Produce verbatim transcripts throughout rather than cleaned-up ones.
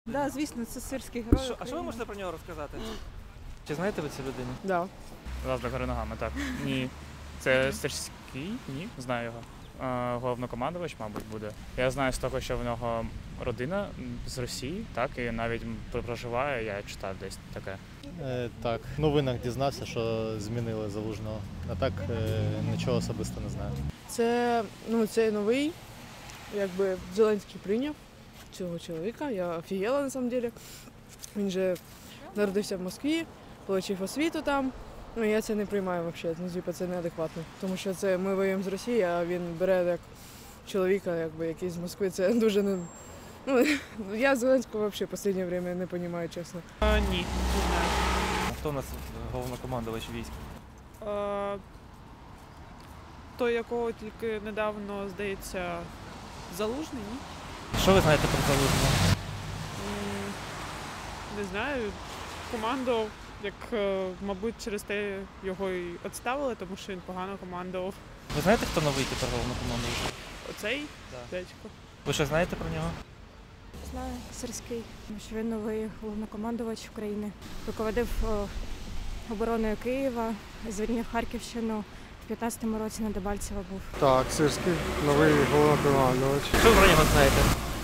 Да, звісно, це сирський герой. Що, а що ви можете про нього розказати? Чи знаєте ви цю людину? Да. Раз до гори ногами, так. Ні. Це Стежський? Ні, знаю його. Е, Головнокомандувач, мабуть, буде. Я знаю з того, що в нього родина з Росії, так, і навіть проживає, я читав десь таке. Е, так, в новинах дізнався, що змінили Залужного. А так е, нічого особисто не знаю. Це, ну, це новий, якби Зеленський прийняв цього чоловіка. Я офігела на самом деле. Він же народився в Москві, отримав освіту там. Ну, я це не приймаю взагалі, ну, типу, це неадекватно. Тому що це ми воюємо з Росією, а він бере як чоловіка, якби, який з Москви. Це дуже не... Ну, я Зеленського взагалі в останнє час не розумію, чесно. А, ні, не знаю. А хто у нас головнокомандувач військ? А, той, якого тільки недавно, здається, Залужний, ні? Що ви знаєте про Залужного? М, Не знаю. Командував, як, е, мабуть, через те його і відставили, тому що він погано командував. Ви знаєте, хто новий тепер головнокомандувач? Оцей Да. дядько. Ви що знаєте про нього? Знаю, сирський, тому що він новий головнокомандувач України. Руководив о, обороною Києва, звільнив Харківщину. В п'ятнадцятому році на Дебальцево був. Так, Сирський, новий головнокомандувач. Що ви про нього знаєте?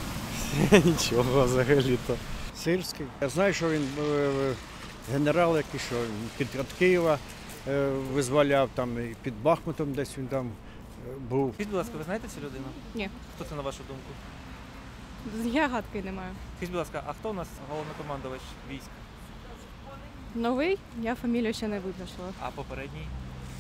Нічого взагалі-то. Сирський. Я знаю, що він е, генерал, який що під від Києва е, визволяв, там і під Бахмутом десь він там е, був. Скажіть, будь ласка, ви знаєте цю людину? Ні. Хто це на вашу думку? Я гадки не маю. Скажіть, будь ласка, а хто у нас головнокомандувач військ? Новий? Я фамілію ще не визначила. А попередній?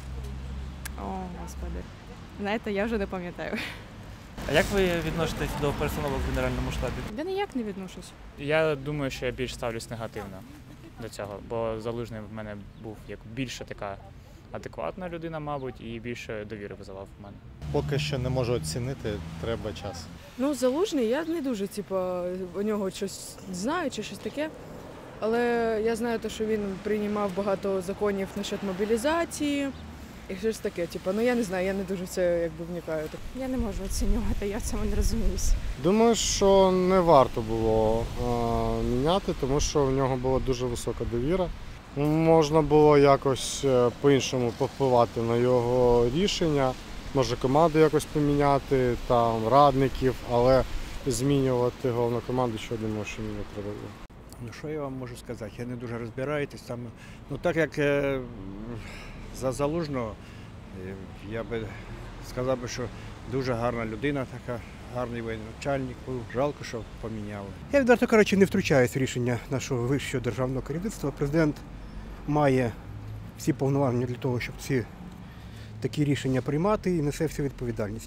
О, господи. Знаєте, я вже не пам'ятаю. А як ви відноситесь до персоналу в Генеральному штабі? Я ніяк не відношусь. Я думаю, що я більш ставлюсь негативно до цього, бо Залужний в мене був як більше така адекватна людина, мабуть, і більше довіри визивав в мене. Поки що не можу оцінити, треба час. Ну, Залужний, я не дуже, типу, у нього щось знаю чи щось таке. Але я знаю, те, що він приймав багато законів насчет мобілізації і щось таке. Типу, ну я не знаю, я не дуже в це якби вникаю. Я не можу оцінювати, я в цьому не розуміюся. Думаю, що не варто було е, міняти, тому що в нього була дуже висока довіра. Можна було якось е, по-іншому повпливати на його рішення, може команду якось поміняти, там радників, але змінювати головнокоманду, що я думаю, що не треба було. Ну що я вам можу сказати? Я не дуже розбираюсь там. Ну так як е, за Залужного, е, я би сказав би, що дуже гарна людина така. Гарний воєначальник був, жалко, що поміняли. Я відверто кажучи, не втручаюсь в рішення нашого вищого державного керівництва. Президент має всі повноваження для того, щоб ці такі рішення приймати і несе всю відповідальність.